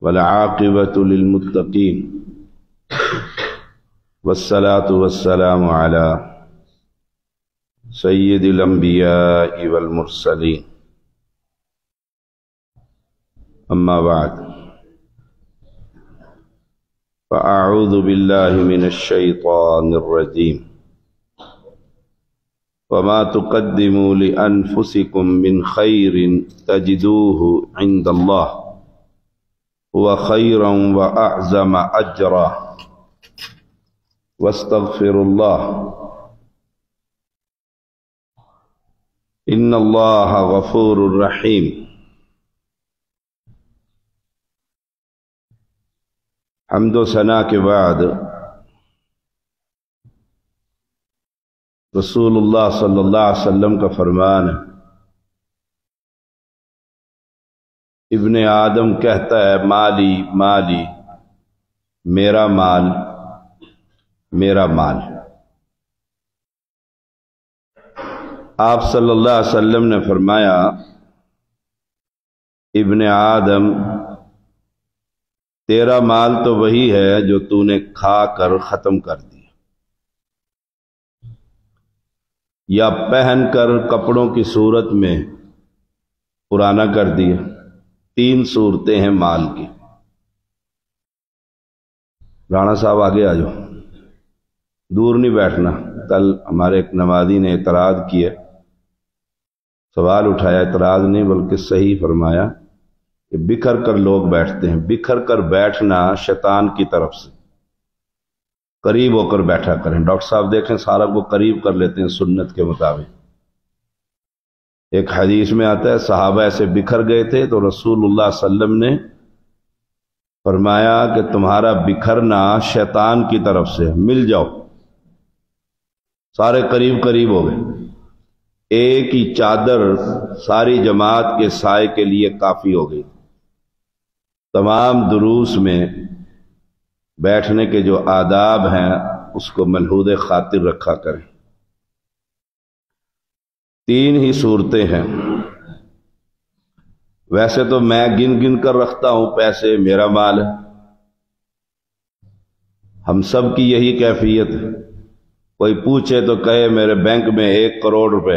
والعاقبة للمتقين والصلاة والسلام على سيد الأنبياء والمرسلين أما بعد فأعوذ بالله من الشيطان الرجيم وما تقدموا لأنفسكم من خير تجدوه عند الله هو خيرا وأعظم أجرا واستغفر الله إن الله غفور رحيم۔ حمد و ثنا کے بعد رسول اللہ صلی اللہ علیہ وسلم کا فرمان ہے، ابن آدم کہتا ہے مالی مالی، میرا مال میرا مال۔ آپ صلی اللہ علیہ وسلم نے فرمایا ابن آدم تیرا مال تو وہی ہے جو تو نے کھا کر ختم کر دیا یا پہن کر کپڑوں کی صورت میں پرانا کر دیا۔ تین صورتیں ہیں مال کی۔ رانا صاحب آگے آ جاؤ، دور نہیں بیٹھنا۔ کل ہمارے ایک نمازی نے اعتراض کیا، سوال اٹھایا، اعتراض نہیں بلکہ صحیح فرمایا کہ بکھر کر لوگ بیٹھتے ہیں۔ بکھر کر بیٹھنا شیطان کی طرف سے، قریب ہو کر بیٹھا کریں۔ ڈاکٹر صاحب دیکھیں سارا کو قریب کر لیتے ہیں سنت کے مطابق۔ ایک حدیث میں آتا ہے صحابہ ایسے بکھر گئے تھے تو رسول اللہ صلی اللہ علیہ وسلم نے فرمایا کہ تمہارا بکھرنا شیطان کی طرف سے، مل جاؤ۔ سارے قریب قریب ہو گئے۔ ایک ہی چادر ساری جماعت کے سائے کے لیے کافی ہو گئی۔ تمام دروس میں بیٹھنے کے جو آداب ہیں اس کو ملحوظ خاطر رکھا کریں۔ تین ہی صورتیں ہیں۔ ویسے تو میں گن گن کر رکھتا ہوں پیسے، میرا مال ہے، ہم سب کی یہی کیفیت ہے۔ کوئی پوچھے تو کہے میرے بینک میں 1 کروڑ روپیہ،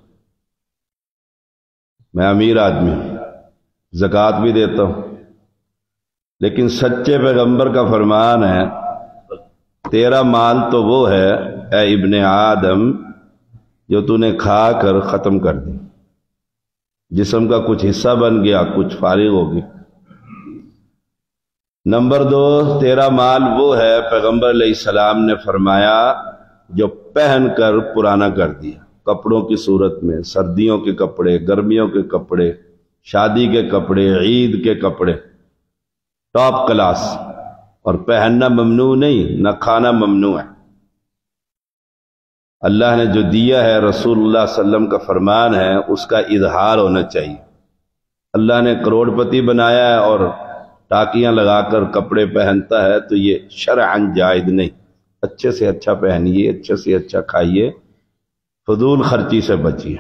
میں امیر آدمی ہوں، زکوٰۃ بھی دیتا ہوں۔ لیکن سچے پیغمبر کا فرمان ہے تیرا مال تو وہ ہے اے ابن آدم جو تو نے کھا کر ختم کر دی۔ جسم کا کچھ حصہ بن گیا، کچھ فارغ ہو گیا۔ نمبر 2، تیرا مال وہ ہے، پیغمبر علیہ السلام نے فرمایا، جو پہن کر پرانا کر دیا۔ کپڑوں کی صورت میں، سردیوں کے کپڑے، گرمیوں کے کپڑے، شادی کے کپڑے، عید کے کپڑے، ٹاپ کلاس۔ اور پہننا ممنوع نہیں، نہ کھانا ممنوع ہے۔ اللہ نے جو دیا ہے، رسول اللہ صلی اللہ علیہ وسلم کا فرمان ہے، اس کا اظہار ہونا چاہیے۔ اللہ نے کروڑ پتی بنایا ہے اور ٹاکیاں لگا کر کپڑے پہنتا ہے تو یہ شرعاً جائز نہیں۔ اچھے سے اچھا پہنیے، اچھے سے اچھا کھائیے، فضول خرچی سے بچیے۔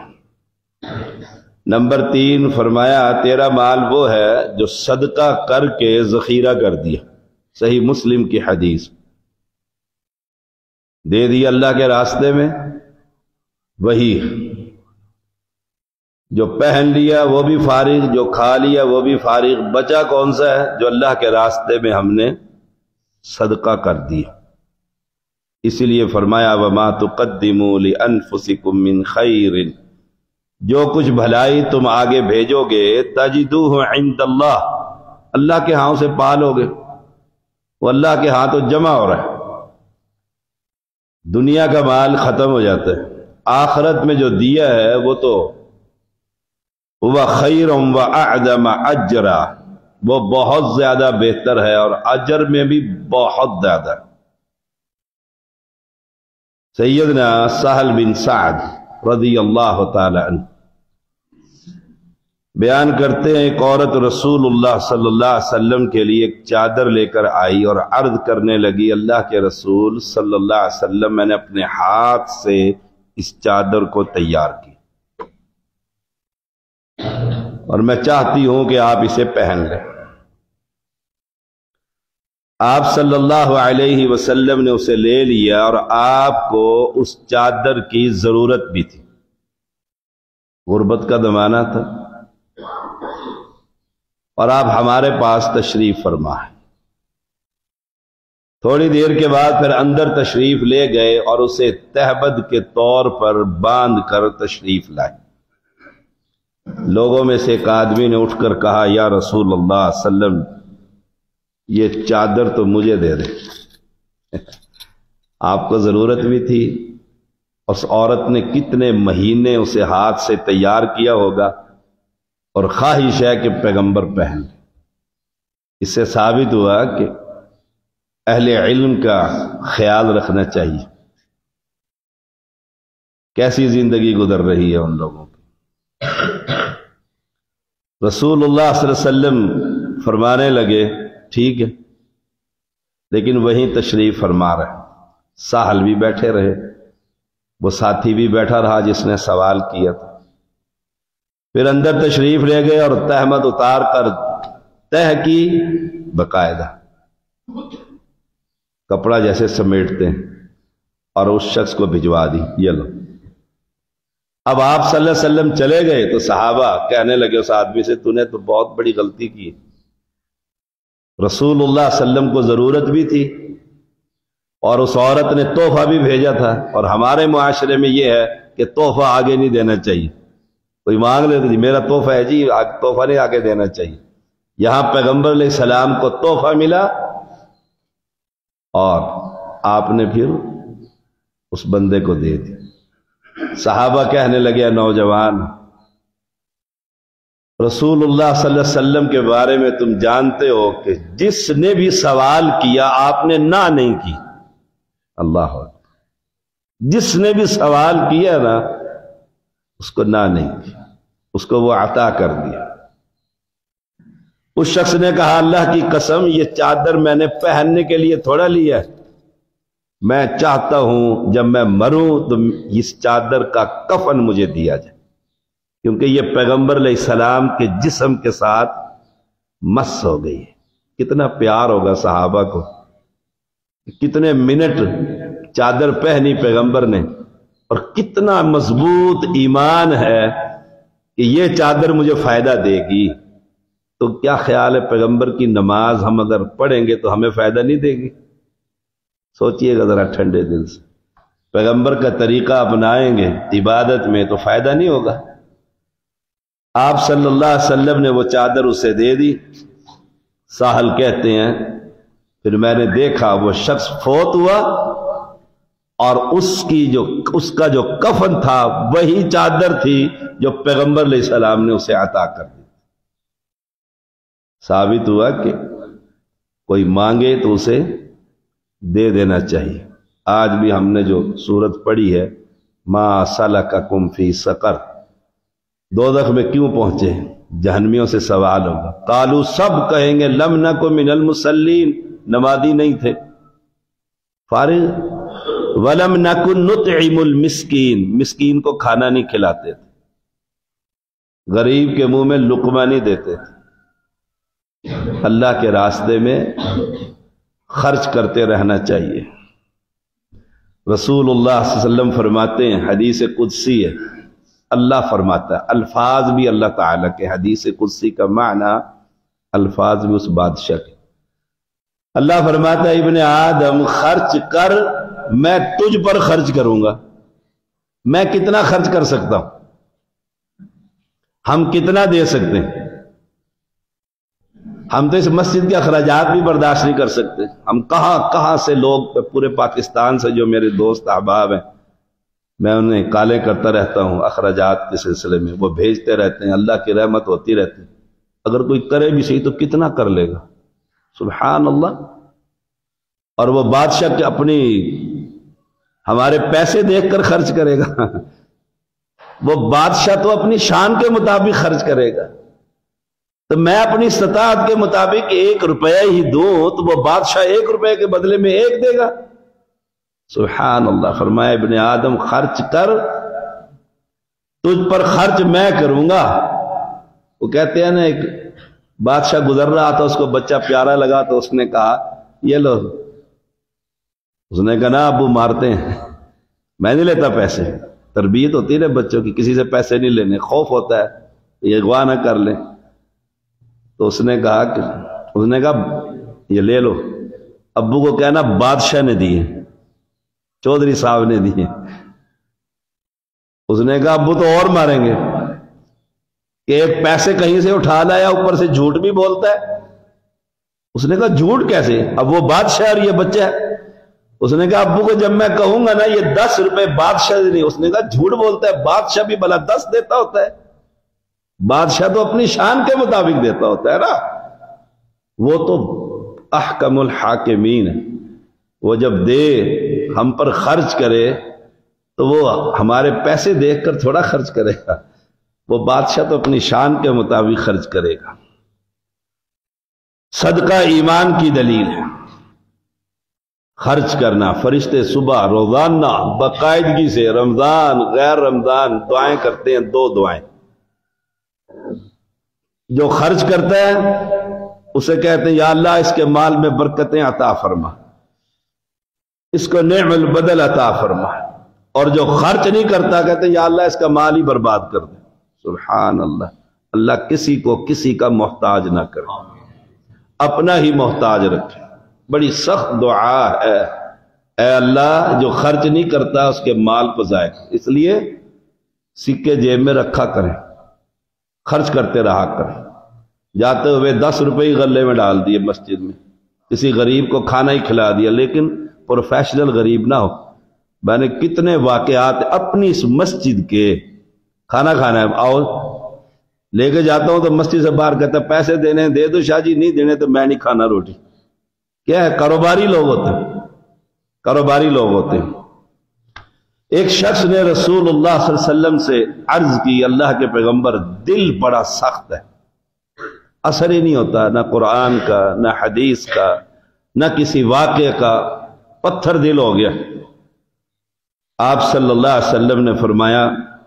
نمبر 3 فرمایا تیرا مال وہ ہے جو صدقہ کر کے ذخیرہ کر دیا۔ صحیح مسلم کی حدیث، دے دیا اللہ کے راستے میں، وہی جو پہن لیا وہ بھی فارغ، جو کھا لیا وہ بھی فارغ۔ بچا کون سا ہے؟ جو اللہ کے راستے میں ہم نے صدقہ کر دیا۔ اسی لیے فرمایا وَمَا تُقَدِّمُوا لِأَنفُسِكُم مِّن خَيْرٍ، جو کچھ بھلائی تم آگے بھیجو گے تَجِدُوهُ عِندَ اللَّهِ، اللہ کے ہاں سے پالو گے، وہ اللہ کے ہاں تو جمع ہو رہا ہے۔ دنیا کا مال ختم ہو جاتا ہے، آخرت میں جو دیا ہے وہ تو هُوَ خَيْرٌ وَأَعْظَمَ أَجْرًا، وہ بہت زیادہ بہتر ہے اور اجر میں بھی بہت زیادہ۔ سیدنا سہل بن سعد رضی اللہ تعالی عنہ بیان کرتے ہیں ایک عورت رسول اللہ صلی اللہ علیہ وسلم کے لیے ایک چادر لے کر آئی اور عرض کرنے لگی اللہ کے رسول صلی اللہ علیہ وسلم میں نے اپنے ہاتھ سے اس چادر کو تیار کی اور میں چاہتی ہوں کہ آپ اسے پہن لیں۔ آپ صلی اللہ علیہ وسلم نے اسے لے لیا اور آپ کو اس چادر کی ضرورت بھی تھی، غربت کا زمانہ تھا، اور آپ ہمارے پاس تشریف فرما ہے۔ تھوڑی دیر کے بعد پھر اندر تشریف لے گئے اور اسے تہبد کے طور پر باندھ کر تشریف لائے۔ لوگوں میں سے ایک آدمی نے اٹھ کر کہا، یا رسول اللہ صلی اللہ علیہ وسلم، یہ چادر تو مجھے دے دے۔ آپ کو ضرورت بھی تھی، اس عورت نے کتنے مہینے اسے ہاتھ سے تیار کیا ہوگا، اور خواہش ہے کہ پیغمبر پہن لے۔ اس سے ثابت ہوا کہ اہل علم کا خیال رکھنا چاہیے۔ کیسی زندگی گزر رہی ہے ان لوگوں کی۔ رسول اللہ صلی اللہ علیہ وسلم فرمانے لگے، ٹھیک ہے، لیکن وہیں تشریف فرما رہے، ساحل بھی بیٹھے رہے، وہ ساتھی بھی بیٹھا رہا جس نے سوال کیا تھا۔ پھر اندر تشریف لے گئے اور تہمت اتار کر تہ کی، باقاعدہ کپڑا جیسے سمیٹتے ہیں، اور اس شخص کو بھجوا دی، یہ لو۔ اب آپ صلی اللہ علیہ وسلم چلے گئے تو صحابہ کہنے لگے اس آدمی سے، تو نے تو بہت بڑی غلطی کی، رسول اللہ صلی اللہ علیہ وسلم کو ضرورت بھی تھی، اور اس عورت نے تحفہ بھی بھیجا تھا، اور ہمارے معاشرے میں یہ ہے کہ تحفہ آگے نہیں دینا چاہیے۔ کوئی مانگ لے تو جی میرا تحفہ ہے، جی تحفہ نہیں آگے دینا چاہیے۔ یہاں پیغمبر علیہ السلام کو تحفہ ملا، اور آپ نے پھر اس بندے کو دے دی۔ صحابہ کہنے لگے، نوجوان، رسول اللہ صلی اللہ علیہ وسلم کے بارے میں تم جانتے ہو کہ جس نے بھی سوال کیا آپ نے نہ نہیں کی۔ اللہ اکبر، جس نے بھی سوال کیا نا اس کو نہ نہیں کی، اس کو وہ عطا کر دیا۔ اس شخص نے کہا، اللہ کی قسم، یہ چادر میں نے پہننے کے لیے تھوڑا لیا ہے، میں چاہتا ہوں جب میں مروں تو اس چادر کا کفن مجھے دیا جائے، کیونکہ یہ پیغمبر علیہ السلام کے جسم کے ساتھ مس ہو گئی ہے۔ کتنا پیار ہوگا صحابہ کو، کتنے منٹ چادر پہنی پیغمبر نے، اور کتنا مضبوط ایمان ہے کہ یہ چادر مجھے فائدہ دے گی۔ تو کیا خیال ہے پیغمبر کی نماز ہم اگر پڑھیں گے تو ہمیں فائدہ نہیں دے گی؟ سوچئے گا ذرا ٹھنڈے دل سے، پیغمبر کا طریقہ اپنائیں گے عبادت میں تو فائدہ نہیں ہوگا۔ آپ صلی اللہ علیہ وسلم نے وہ چادر اسے دے دی۔ ساحل کہتے ہیں پھر میں نے دیکھا وہ شخص فوت ہوا، اور اس کا جو کفن تھا وہی چادر تھی جو پیغمبر علیہ السلام نے اسے عطا کر دی۔ ثابت ہوا کہ کوئی مانگے تو اسے دے دینا چاہیے۔ آج بھی ہم نے جو سورت پڑھی ہے، ما سلککم فی سقر، دوزخ میں کیوں پہنچے؟ جہنمیوں سے سوال ہوگا، قالو، سب کہیں گے لم نک من المصلین، نمازی نہیں تھے، فارغ، ولم نکن نطعم المسکین، مسکین کو کھانا نہیں کھلاتے تھے، غریب کے منہ میں لقمہ نہیں دیتے تھے۔ اللہ کے راستے میں خرچ کرتے رہنا چاہیے۔ رسول اللہ صلی اللہ علیہ وسلم فرماتے ہیں، حدیث قدسی ہے، اللہ فرماتا ہے، الفاظ بھی اللہ تعالیٰ کے، حدیث قدسی کا معنی الفاظ بھی اس بادشاہ کے۔ اللہ فرماتا ہے، ابن آدم خرچ کر، میں تجھ پر خرچ کروں گا۔ میں کتنا خرچ کر سکتا ہوں؟ ہم کتنا دے سکتے ہیں؟ ہم تو اس مسجد کے اخراجات بھی برداشت نہیں کر سکتے۔ ہم کہاں سے لوگ، پورے پاکستان سے جو میرے دوست احباب ہیں، میں انہیں کالے کرتا رہتا ہوں اخراجات کے سلسلے میں، وہ بھیجتے رہتے ہیں، اللہ کی رحمت ہوتی رہتی ہے۔ اگر کوئی کرے بھی صحیح تو کتنا کر لے گا؟ سبحان اللہ۔ اور وہ بادشاہ کے اپنی ہمارے پیسے دیکھ کر خرچ کرے گا؟ وہ بادشاہ تو اپنی شان کے مطابق خرچ کرے گا۔ تو میں اپنی استطاعت کے مطابق 1 روپیہ ہی دوں تو وہ بادشاہ 1 روپے کے بدلے میں 1 دے گا۔ سبحان اللہ۔ فرمایا، ابن آدم خرچ کر، تجھ پر خرچ میں کروں گا۔ وہ کہتے ہیں نا، ایک بادشاہ گزر رہا تھا، اس کو بچہ پیارا لگا تو اس نے کہا، یہ لو. اس نے کہا نا ابو مارتے ہیں، میں نہیں لیتا پیسے. تربیت ہوتی ہے نا بچوں کی، کسی سے پیسے نہیں لینے، خوف ہوتا ہے یہ اغوا نہ کر لیں. تو اس نے کہا یہ لے لو. ابو کو کہنا بادشاہ نے دیے، چودھری صاحب نے دیے. اس نے کہا ابو تو اور ماریں گے کہ ایک پیسے کہیں سے اٹھا لایا، اوپر سے جھوٹ بھی بولتا ہے. اس نے کہا جھوٹ کیسے؟ اب وہ بادشاہ اور یہ بچہ ہے. اس نے کہا ابو کو جب میں کہوں گا نا یہ 10 روپے بادشاہ نہیں. اس نے کہا جھوٹ بولتا ہے، بادشاہ بھی بھلا 10 دیتا ہوتا ہے، بادشاہ تو اپنی شان کے مطابق دیتا ہوتا ہے نا. وہ تو احکم الحاکمین ہے. وہ جب دے ہم پر خرچ کرے تو وہ ہمارے پیسے دیکھ کر تھوڑا خرچ کرے گا، وہ بادشاہ تو اپنی شان کے مطابق خرچ کرے گا. صدقہ ایمان کی دلیل ہے. خرچ کرنا، فرشتے صبح روزانہ باقاعدگی سے رمضان غیر رمضان دعائیں کرتے ہیں. 2 دعائیں. جو خرچ کرتا ہے اسے کہتے ہیں یا اللہ اس کے مال میں برکتیں عطا فرما، اس کو نعم البدل عطا فرما. اور جو خرچ نہیں کرتا کہتے ہیں یا اللہ اس کا مال ہی برباد کر دے. سبحان اللہ. اللہ کسی کو کسی کا محتاج نہ کرے، اپنا ہی محتاج رکھے. بڑی سخت دعا ہے. اے اللہ جو خرچ نہیں کرتا اس کے مال کو ضائع. اس لیے سکے جیب میں رکھا کریں، خرچ کرتے رہا کریں. جاتے ہوئے 10 روپے ہی غلے میں ڈال دیے مسجد میں، کسی غریب کو کھانا ہی کھلا دیا، لیکن پروفیشنل غریب نہ ہو. میں نے کتنے واقعات اپنی اس مسجد کے، کھانا کھانا ہے آؤ لے کے جاتا ہوں تو مسجد سے باہر کہتا ہے پیسے دینے دے دو شاہ جی، نہیں دینے تو میں نہیں کھانا روٹی. کیا ہے؟ کاروباری لوگ ہوتے ہیں، کاروباری لوگ ہوتے ہیں. ایک شخص نے رسول اللہ صلی اللہ علیہ وسلم سے عرض کی اللہ کے پیغمبر دل بڑا سخت ہے، اثر ہی نہیں ہوتا نہ قرآن کا نہ حدیث کا نہ کسی واقعے کا، پتھر دل ہو گیا. آپ صلی اللہ علیہ وسلم نے فرمایا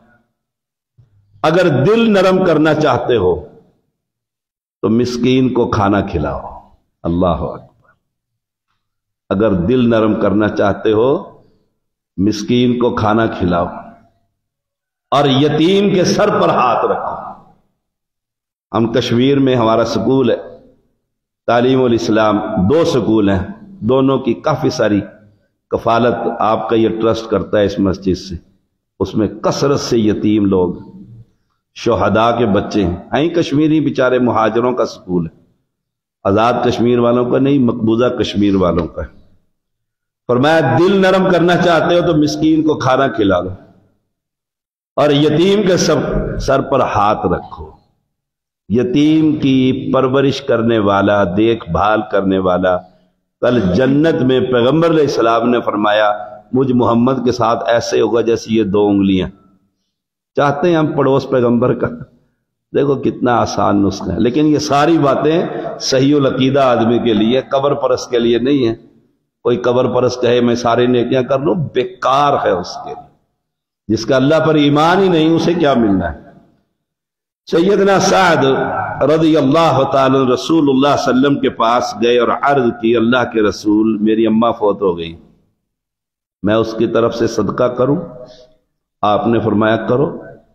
اگر دل نرم کرنا چاہتے ہو تو مسکین کو کھانا کھلاؤ. اللہ اکبر. اگر دل نرم کرنا چاہتے ہو مسکین کو کھانا کھلاؤ اور یتیم کے سر پر ہاتھ رکھو. ہم کشمیر میں ہمارا سکول ہے تعلیم الاسلام، 2 سکول ہیں، دونوں کی کافی ساری کفالت آپ کا یہ ٹرسٹ کرتا ہے اس مسجد سے. اس میں کثرت سے یتیم لوگ، شہداء کے بچے ہیں. کشمیری بیچارے مہاجروں کا سکول ہے، آزاد کشمیر والوں کا نہیں، مقبوضہ کشمیر والوں کا ہے. فرمایا دل نرم کرنا چاہتے ہو تو مسکین کو کھانا کھلا دو اور یتیم کے سر پر ہاتھ رکھو. یتیم کی پرورش کرنے والا، دیکھ بھال کرنے والا، کل جنت میں پیغمبر علیہ السلام نے فرمایا مجھ محمد کے ساتھ ایسے ہوگا جیسے یہ 2 انگلیاں. چاہتے ہیں ہم پڑوس پیغمبر کا. دیکھو کتنا آسان نسخہ ہے. لیکن یہ ساری باتیں صحیح العقیدہ آدمی کے لیے، قبر پرست کے لیے نہیں ہے. کوئی قبر پرست کہے میں ساری نیکیاں کر لوں، بیکار ہے اس کے لیے. جس کا اللہ پر ایمان ہی نہیں اسے کیا ملنا ہے. سیدنا سعد رضی اللہ تعالی رسول اللہ صلی اللہ علیہ وسلم کے پاس گئے اور عرض کی اللہ کے رسول میری اماں فوت ہو گئی، میں اس کی طرف سے صدقہ کروں؟ آپ نے فرمایا کرو.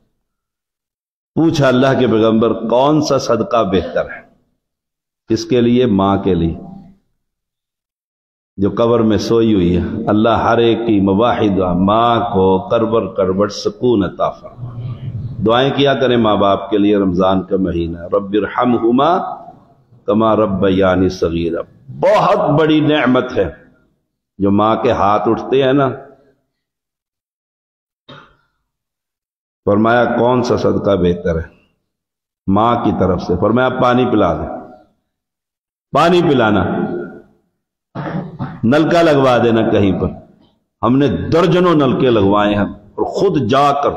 پوچھا اللہ کے پیغمبر کون سا صدقہ بہتر ہے؟ کس کے لیے؟ ماں کے لیے جو قبر میں سوئی ہوئی ہے. اللہ ہر ایک کی مواحد ماں کو کربر سکون عطا فرما. دعائیں کیا کریں ماں باپ کے لیے. رمضان کا مہینہ، رب ارحمہما کما ربیانی صغیرا، بہت بڑی نعمت ہے جو ماں کے ہاتھ اٹھتے ہیں نا. فرمایا کون سا صدقہ بہتر ہے؟ ماں کی طرف سے. فرمایا پانی پلا دیں. پانی پلانا، نلکا لگوا دینا کہیں پر. ہم نے درجنوں نلکے لگوائے ہیں اور خود جا کر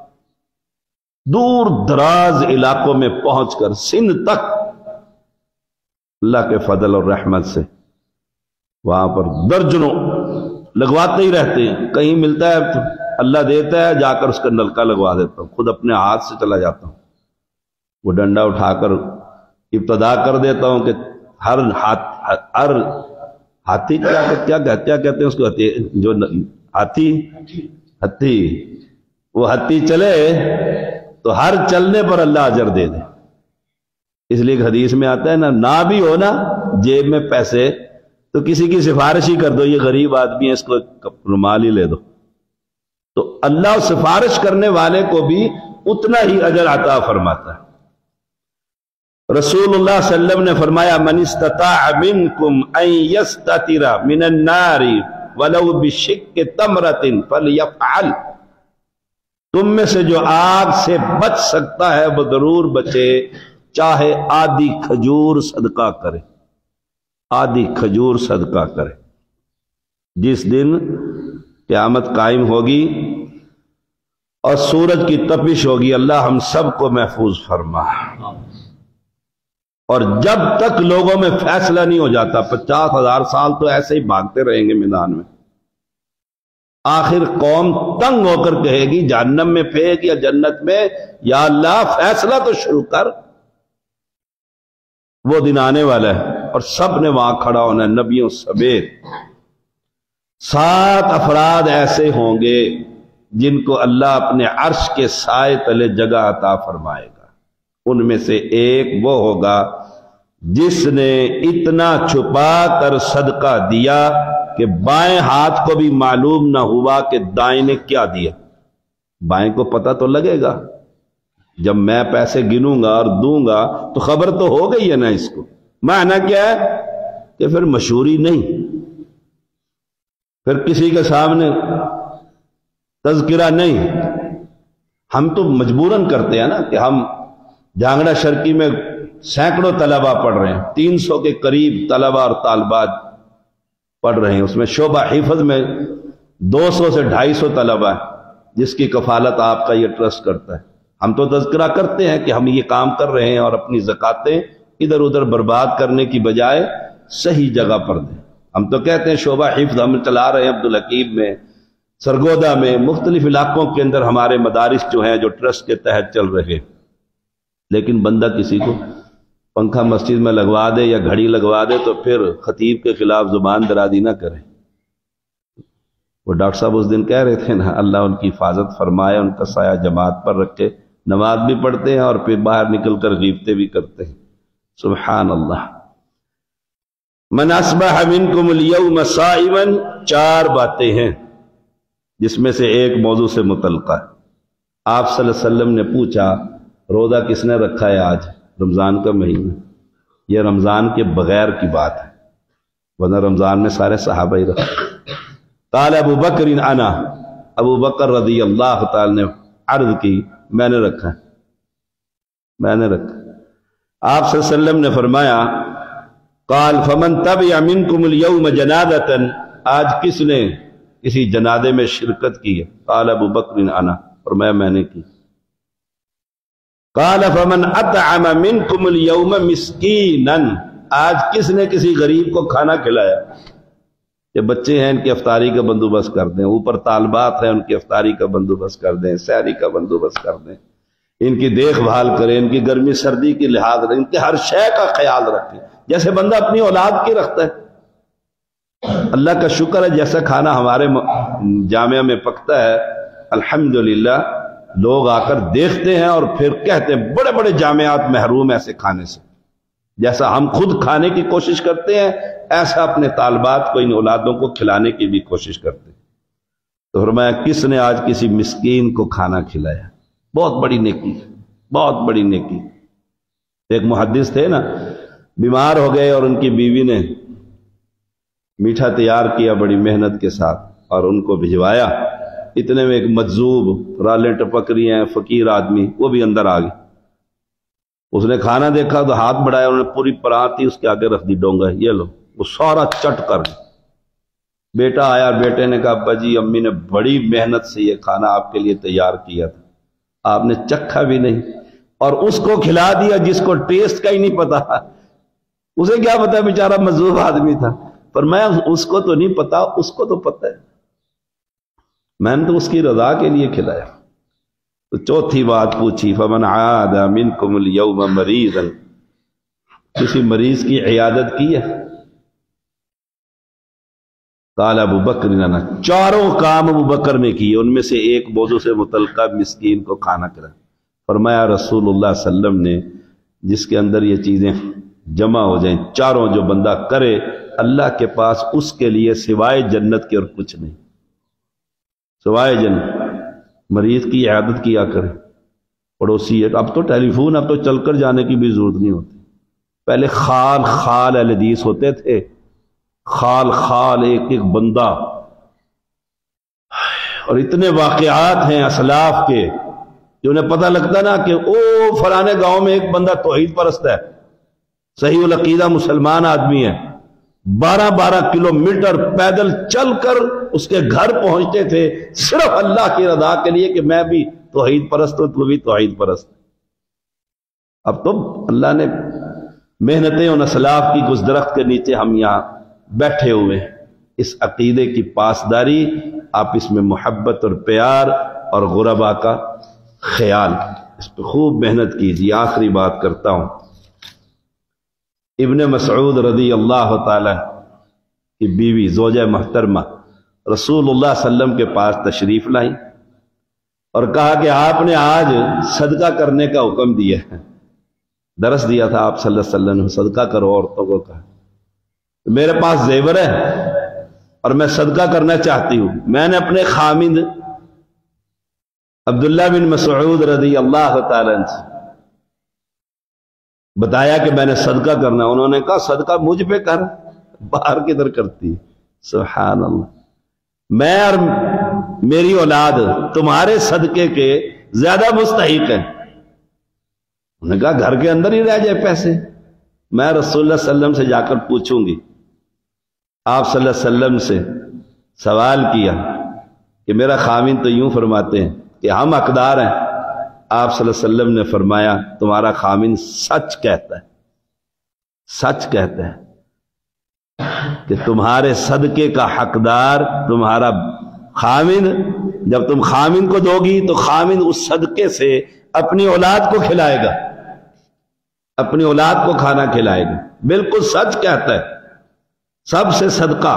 دور دراز علاقوں میں پہنچ کر سندھ تک اللہ کے فضل اور رحمت سے وہاں پر درجنوں لگواتے ہی رہتے ہیں. کہیں ملتا ہے اللہ دیتا ہے، جا کر اس کا نلکا لگوا دیتا ہوں. خود اپنے ہاتھ سے چلا جاتا ہوں، وہ ڈنڈا اٹھا کر ابتدا کر دیتا ہوں کہ ہر ہاتھی کیا کہتے ہیں اس کو؟ جو ہتھی وہ ہتھی چلے تو ہر چلنے پر اللہ اجر دے دے. اس لیے ایک حدیث میں آتا ہے نہ بھی ہو نا جیب میں پیسے تو کسی کی سفارش ہی کر دو، یہ غریب آدمی ہے اس کو رومال ہی لے دو، تو اللہ سفارش کرنے والے کو بھی اتنا ہی اجر عطا فرماتا ہے. رسول اللہ صلی اللہ علیہ وسلم نے فرمایا من استطاع منکم ان یستتر من النار ولو بشق تمرۃ فلیفعل. تم میں سے جو آگ سے بچ سکتا ہے وہ ضرور بچے، چاہے آدھی کھجور صدقہ کرے، آدھی کھجور صدقہ کرے. جس دن قیامت قائم ہوگی اور سورج کی تپش ہوگی، اللہ ہم سب کو محفوظ فرما. اور جب تک لوگوں میں فیصلہ نہیں ہو جاتا، 50,000 سال تو ایسے ہی بھاگتے رہیں گے میدان میں، آخر قوم تنگ ہو کر کہے گی جہنم میں پھینک یا جنت میں، یا اللہ فیصلہ تو شروع کر. وہ دن آنے والا ہے اور سب نے وہاں کھڑا ہونا ہے، نبیوں سمیت. 7 افراد ایسے ہوں گے جن کو اللہ اپنے عرش کے سائے تلے جگہ عطا فرمائے گا. ان میں سے ایک وہ ہوگا جس نے اتنا چھپا کر صدقہ دیا کہ بائیں ہاتھ کو بھی معلوم نہ ہوا کہ دائیں نے کیا دیا. بائیں کو پتہ تو لگے گا، جب میں پیسے گنوں گا اور دوں گا تو خبر تو ہو گئی ہے نا. اس کو معنی کیا ہے کہ پھر مشہوری نہیں، پھر کسی کے سامنے تذکرہ نہیں. ہم تو مجبوراً کرتے ہیں نا کہ ہم جھانگڑا شرکی میں سینکڑوں طلبہ پڑھ رہے ہیں، 300 کے قریب طلبہ اور طالبات پڑھ رہے ہیں. اس میں شعبہ حفظ میں 200 سے 250 طلبہ ہیں جس کی کفالت آپ کا یہ ٹرسٹ کرتا ہے. ہم تو تذکرہ کرتے ہیں کہ ہم یہ کام کر رہے ہیں اور اپنی زکاتیں ادھر ادھر برباد کرنے کی بجائے صحیح جگہ پر دیں. ہم تو کہتے ہیں شعبہ حفظ ہم چلا رہے ہیں عبدالحکیم میں، سرگودا میں، مختلف علاقوں کے اندر ہمارے مدارس جو ہیں جو ٹرسٹ کے تحت چل رہے. لیکن بندہ کسی کو پنکھا مسجد میں لگوا دے یا گھڑی لگوا دے تو پھر خطیب کے خلاف زبان درازی نہ کرے. وہ ڈاکٹر صاحب اس دن کہہ رہے تھے نا، اللہ ان کی حفاظت فرمائے، ان کا سایہ جماعت پر رکھے. نماز بھی پڑھتے ہیں اور پھر باہر نکل کر غیبتیں بھی کرتے ہیں. سبحان اللہ. من اصبح منکم اليوم صائما، 4 باتیں ہیں جس میں سے ایک موضوع سے متعلقہ ہے. آپ صلی اللہ علیہ وسلم نے پوچھا روزہ کس نے رکھا ہے آج؟ رمضان کا مہینہ. یہ رمضان کے بغیر کی بات ہے، ورنہ رمضان میں سارے صحابہ ہی رکھتے. قال ابو بکر انا، ابو بکر رضی اللہ تعالی نے عرض کی میں نے رکھا ہے، میں نے رکھا. آپ صلی اللہ علیہ وسلم نے فرمایا قال فمن تبع منکم اليوم جنازۃ، آج کس نے کسی جنازے میں شرکت کی ہے؟ قال ابو بکر انا، فرمایا میں نے کی. قال فمن اطعم منکم اليوم مسکینا، آج کس نے کسی غریب کو کھانا کھلایا؟ یہ بچے ہیں ان کی افطاری کا بندوبست کر دیں، اوپر طالبات ہیں ان کی افطاری کا بندوبست کر دیں، سحری کا بندوبست کر دیں، ان کی دیکھ بھال کریں، ان کی گرمی سردی کی لحاظ رکھیں، ان کے ہر شے کا خیال رکھیں جیسے بندہ اپنی اولاد کی رکھتا ہے. اللہ کا شکر ہے جیسا کھانا ہمارے جامعہ میں پکتا ہے الحمدللہ، لوگ آ کر دیکھتے ہیں اور پھر کہتے ہیں بڑے بڑے جامعات محروم ایسے کھانے سے. جیسا ہم خود کھانے کی کوشش کرتے ہیں ایسا اپنے طالبات کو، ان اولادوں کو کھلانے کی بھی کوشش کرتے ہیں. تو فرمایا کس نے آج کسی مسکین کو کھانا کھلایا؟ بہت بڑی نیکی، بہت بڑی نیکی. ایک محدث تھے نا، بیمار ہو گئے اور ان کی بیوی نے میٹھا تیار کیا بڑی محنت کے ساتھ اور ان کو بھجوایا. اتنے میں ایک مجذوب، رالیں ٹپک رہی ہیں، فقیر آدمی، وہ بھی اندر آ گئی. اس نے کھانا دیکھا تو ہاتھ بڑھایا، انہوں نے پوری پرات ہی اس کے آگے رکھ دی، ڈونگا یہ لو، وہ سارا چٹ کر گیا. بیٹا آیا، بیٹے نے کہا ابا جی امی نے بڑی محنت سے یہ کھانا آپ کے لیے تیار کیا تھا، آپ نے چکھا بھی نہیں اور اس کو کھلا دیا جس کو ٹیسٹ کا ہی نہیں پتا. اسے کیا پتا، بیچارہ مجذوب آدمی تھا. پر میں اس کو تو نہیں پتا، اس کو تو پتا ہے، میں نے تو اس کی رضا کے لیے کھلایا. تو چوتھی بات پوچھی فمن عاد منکم اليوم مریضا، کسی مریض کی عیادت کی ہے؟ قال ابو بکر لنا، چاروں کام ابو بکر نے کیے، ان میں سے ایک موضوع سے متعلقہ مسکین کو کھانا کھلا۔ فرمایا رسول اللہ صلی اللہ علیہ وسلم نے جس کے اندر یہ چیزیں جمع ہو جائیں، چاروں جو بندہ کرے، اللہ کے پاس اس کے لیے سوائے جنت کے اور کچھ نہیں، سوائے جنت۔ مریض کی عیادت کیا کرے، پڑوسی ہے، اب تو ٹیلی فون، اب تو چل کر جانے کی بھی ضرورت نہیں ہوتی۔ پہلے خال خال اہل حدیث ہوتے تھے، خال خال ایک ایک بندہ، اور اتنے واقعات ہیں اسلاف کے جو انہیں پتہ لگتا نا کہ او فلانے گاؤں میں ایک بندہ توحید پرست ہے، صحیح العقیدہ مسلمان آدمی ہے، 12 کلومیٹر پیدل چل کر اس کے گھر پہنچتے تھے صرف اللہ کی رضا کے لیے کہ میں بھی توحید پرست ہوں، تو بھی توحید پرست۔ اب تو اللہ نے محنتیں ان اسلاف کی اس درخت کے نیچے ہم یہاں بیٹھے ہوئے ہیں، اس عقیدے کی پاسداری، آپ اس میں محبت اور پیار اور غربا کا خیال، اس پہ خوب محنت کیجیے۔ آخری بات کرتا ہوں، ابن مسعود رضی اللہ تعالی کی بیوی زوجہ محترمہ رسول اللہ صلی اللہ علیہ وسلم کے پاس تشریف لائیں اور کہا کہ آپ نے آج صدقہ کرنے کا حکم دیا ہے، درس دیا تھا آپ صلی اللہ علیہ وسلم نے، صدقہ کرو، عورتوں کو کہا میرے پاس زیور ہے اور میں صدقہ کرنا چاہتی ہوں۔ میں نے اپنے خامند عبداللہ بن مسعود رضی اللہ تعالیٰ عنہ سے بتایا کہ میں نے صدقہ کرنا، انہوں نے کہا صدقہ مجھ پہ کر، باہر کدھر کرتی؟ سبحان اللہ، میں اور میری اولاد تمہارے صدقے کے زیادہ مستحق ہیں۔ انہوں نے کہا گھر کے اندر ہی رہ جائے پیسے، میں رسول اللہ صلی اللہ علیہ وسلم سے جا کر پوچھوں گی۔ آپ صلی اللہ علیہ وسلم سے سوال کیا کہ میرا خامند تو یوں فرماتے ہیں کہ ہم حقدار ہیں۔ آپ صلی اللہ علیہ وسلم نے فرمایا تمہارا خامند سچ کہتا ہے، سچ کہتا ہے کہ تمہارے صدقے کا حقدار تمہارا خامند، جب تم خامند کو دو گی تو خامند اس صدقے سے اپنی اولاد کو کھلائے گا، اپنی اولاد کو کھانا کھلائے گا۔ بالکل سچ کہتا ہے، سب سے صدقہ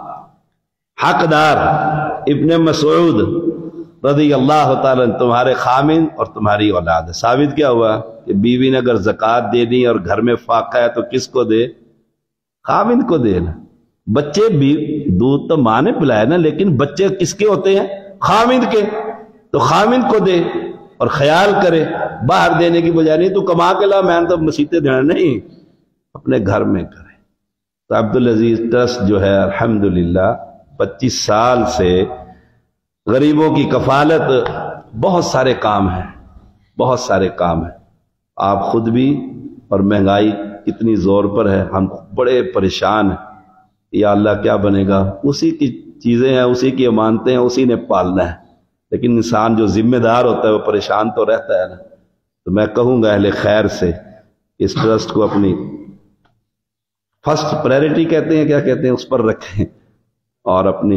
حقدار ابن مسعود رضی اللہ تعالیٰ تمہارے خامند اور تمہاری اولاد ہے۔ ثابت کیا ہوا کہ بیوی نے اگر زکوٰۃ دے دی اور گھر میں فاقہ ہے تو کس کو دے؟ خامند کو دے نا۔ بچے بھی دودھ تو ماں نے پلایا نا، لیکن بچے کس کے ہوتے ہیں؟ خامند کے، تو خامند کو دے اور خیال کرے، باہر دینے کی بجائے نہیں تو کما کے لا، میں نے تو مسیطے دینا نہیں، اپنے گھر میں کرے۔ تو عبدالعزیز ٹرسٹ جو ہے الحمدللہ 25 سال سے غریبوں کی کفالت، بہت سارے کام ہیں، بہت سارے کام ہیں۔ آپ خود بھی، اور مہنگائی کتنی زور پر ہے، ہم بڑے پریشان ہیں، یا اللہ کیا بنے گا؟ اسی کی چیزیں ہیں، اسی کی امانتیں ہیں، اسی نے پالنا ہے، لیکن انسان جو ذمہ دار ہوتا ہے وہ پریشان تو رہتا ہے نا۔ تو میں کہوں گا اہل خیر سے اس ٹرسٹ کو اپنی فرسٹ پرائرٹی کہتے ہیں، کیا کہتے ہیں، اس پر رکھیں، اور اپنی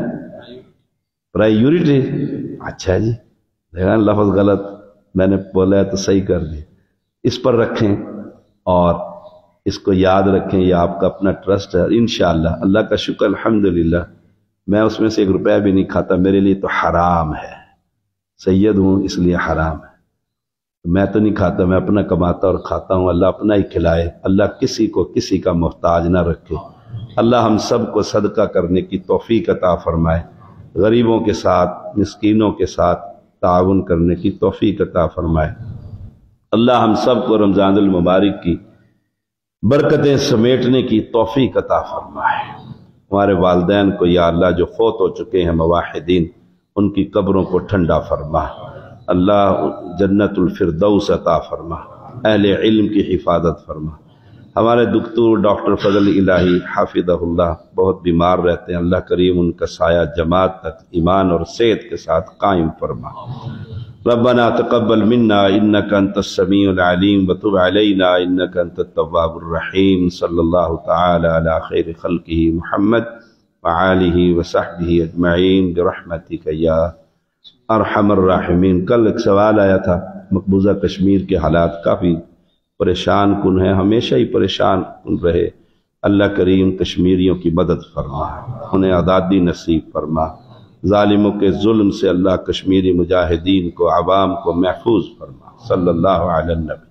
پرائیورٹی، اچھا جی دیکھا لفظ غلط میں نے بولا ہے تو صحیح کر دی، اس پر رکھیں اور اس کو یاد رکھیں، یہ آپ کا اپنا ٹرسٹ ہے۔ انشاءاللہ اللہ کا شکر الحمدللہ میں اس میں سے 1 روپیہ بھی نہیں کھاتا، میرے لیے تو حرام ہے، سید ہوں اس لیے حرام ہے، میں تو نہیں کھاتا، میں اپنا کماتا اور کھاتا ہوں، اللہ اپنا ہی کھلائے، اللہ کسی کو کسی کا محتاج نہ رکھے، اللہ ہم سب کو صدقہ کرنے کی توفیق عطا فرمائے، غریبوں کے ساتھ مسکینوں کے ساتھ تعاون کرنے کی توفیق عطا فرمائے، اللہ ہم سب کو رمضان المبارک کی برکتیں سمیٹنے کی توفیق عطا فرمائے، ہمارے والدین کو یا اللہ جو فوت ہو چکے ہیں موحدین ان کی قبروں کو ٹھنڈا فرما، اللہ جنت الفردوس عطا فرما، اہل علم کی حفاظت فرما۔ ہمارے دکتور ڈاکٹر فضل الہی حافظہ اللہ بہت بیمار رہتے ہیں، اللہ کریم ان کا سایہ جماعت تک ایمان اور صحت کے ساتھ قائم فرما۔ ربنا تقبل منا انك انت السميع العليم وتب علينا انك انت التواب الرحيم صلی اللہ تعالی علی خیر خلقہ محمد وآلہ وصحبہ اجمعین برحمتک یا ارحم الراحمین۔ کل ایک سوال آیا تھا، مقبوضہ کشمیر کے حالات کافی پریشان کن ہیں، ہمیشہ ہی پریشان کن رہے، اللہ کریم کشمیریوں کی مدد فرما، انہیں آزادی نصیب فرما، ظالموں کے ظلم سے اللہ کشمیری مجاہدین کو، عوام کو محفوظ فرما۔ صلی اللہ علیہ وسلم۔